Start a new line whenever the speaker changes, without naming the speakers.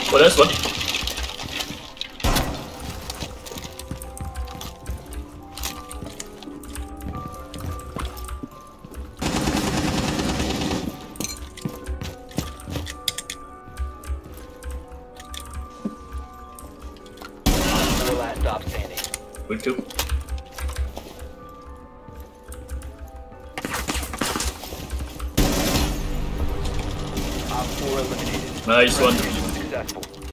Oh, there's one.
The last stop standing.
Good too.
Op 4 eliminated.
Nice one.
Mission successful.